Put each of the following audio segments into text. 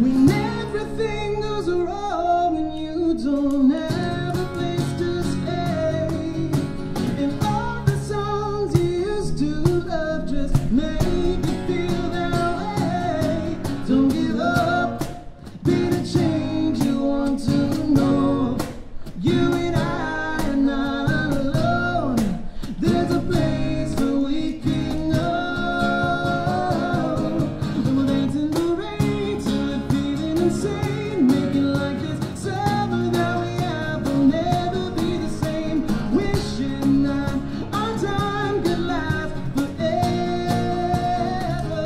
When everything goes wrong and you don't have a place to stay, and all the songs you used to love just make you feel that way. Don't give up, be the change you want to know. You and I are not alone. There's a place where we can go. And we'll dance in the rain till we're feeling insane. Make it like this summer that we have will never be the same. Wishing that our time could last forever.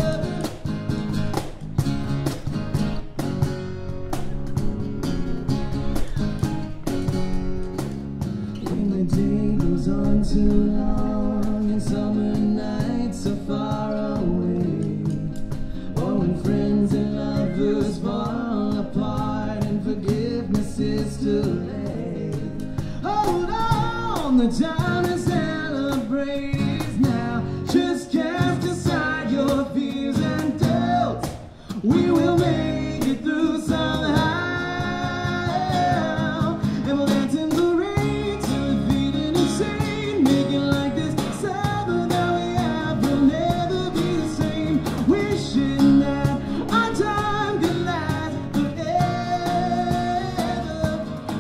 When the day goes on too long and summer nights are far away, or when friends and lovers fall apart and forgiveness is too late, hold on, the time to celebrate is now. Just cast aside your fears and doubts. We will make it through somehow. And we'll dance in the rain till we're feeling insane. Make it like this summer that we have will never be the same. Wishing that our time could last forever.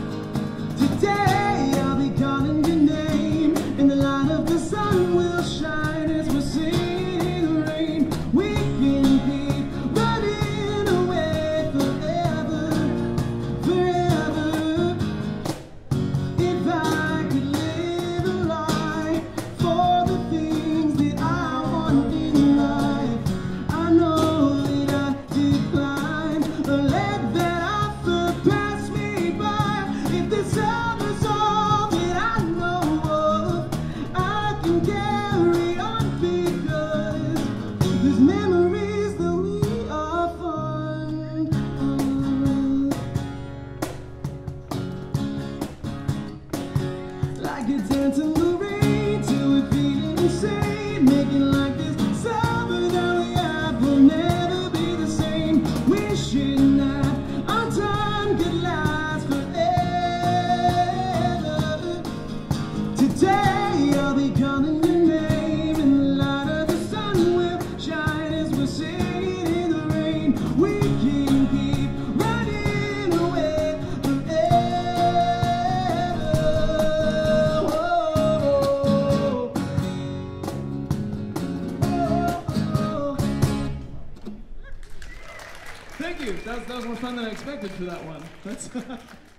Today I'll be calling your name, and the light of the sun will shine as we're singing in the rain. We can keep running away forever, forever. If I could live a life for the things that I want in life, I know that I decline. Let that offer pass me by. If this summer's all that I know of, I can carry on because there's memories that we are fond of. Like a dance in the rain till we're feeling insane. Making like this summer that we have will never be the same. Wishing that our time could last forever. Today I'll be calling your name, and the light of the sun will shine as we're singing in the rain. We can keep running away forever. Thank you. That was more fun than I expected for that one. That's